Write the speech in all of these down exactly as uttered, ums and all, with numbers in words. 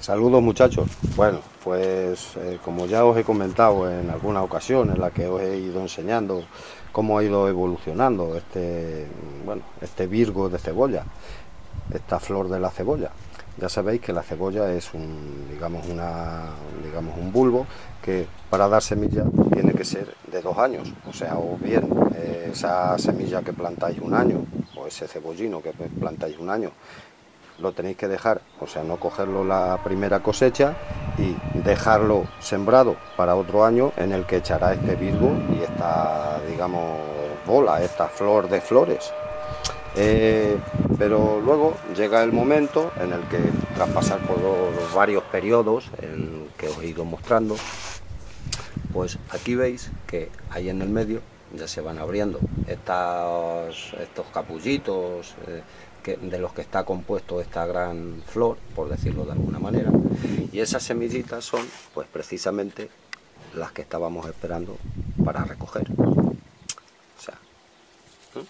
Saludos muchachos. Bueno, pues eh, como ya os he comentado en alguna ocasión en la que os he ido enseñando cómo ha ido evolucionando este, bueno, este virgo de cebolla, esta flor de la cebolla. Ya sabéis que la cebolla es un, digamos, una, digamos, un bulbo que para dar semilla tiene que ser de dos años. O sea, o bien eh, esa semilla que plantáis un año, o ese cebollino que plantáis un año, lo tenéis que dejar, o sea, no cogerlo la primera cosecha y dejarlo sembrado para otro año en el que echará este virgo y esta, digamos, bola, esta flor de flores. Eh, pero luego llega el momento en el que, tras pasar por los varios periodos en que os he ido mostrando, pues aquí veis que ahí en el medio ya se van abriendo estos, estos capullitos eh, que, de los que está compuesto esta gran flor, por decirlo de alguna manera, y esas semillitas son pues precisamente las que estábamos esperando para recoger. O sea, ¿eh?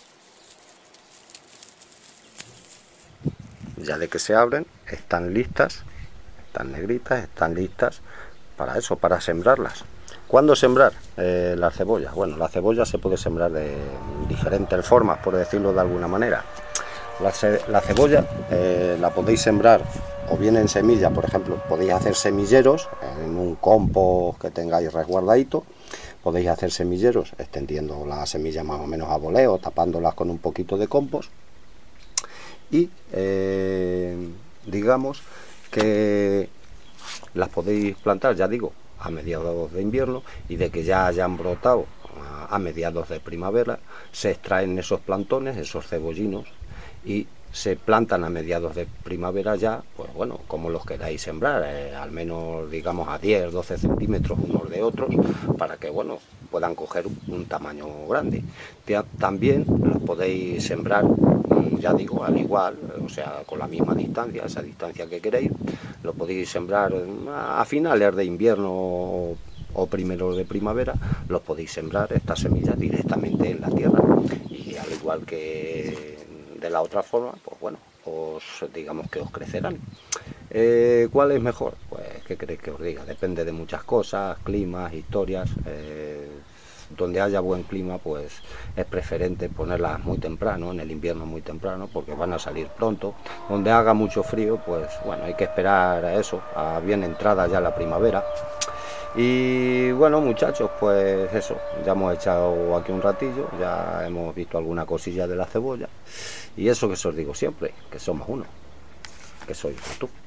Ya de que se abren, están listas, están negritas, están listas para eso, para sembrarlas. ¿Cuándo sembrar eh, las cebollas? Bueno, la cebolla se puede sembrar de diferentes formas, por decirlo de alguna manera. La, ce la cebolla eh, la podéis sembrar o bien en semilla, por ejemplo, podéis hacer semilleros en un compost que tengáis resguardadito. Podéis hacer semilleros extendiendo las semillas más o menos a voleo, tapándolas con un poquito de compost. Y eh, digamos que las podéis plantar, ya digo, a mediados de invierno, y de que ya hayan brotado a, a mediados de primavera, se extraen esos plantones, esos cebollinos, y se plantan a mediados de primavera ya, pues bueno, como los queráis sembrar, eh, al menos digamos a diez, doce centímetros unos de otros, para que bueno, puedan coger un tamaño grande. También los podéis sembrar, ya digo, al igual, o sea, con la misma distancia, esa distancia que queréis, lo podéis sembrar a finales de invierno o, o primeros de primavera, los podéis sembrar estas semillas directamente en la tierra, y al igual que de la otra forma, pues bueno, os digamos que os crecerán. Eh, ¿Cuál es mejor? Pues, ¿qué queréis que os diga? Depende de muchas cosas, climas, historias. Eh, donde haya buen clima, pues es preferente ponerlas muy temprano, en el invierno muy temprano, porque van a salir pronto. Donde haga mucho frío, pues bueno, hay que esperar a eso, a bien entrada ya la primavera. Y bueno muchachos, pues eso, ya hemos echado aquí un ratillo, ya hemos visto alguna cosilla de la cebolla, y eso que os digo siempre, que somos uno, que soy tú.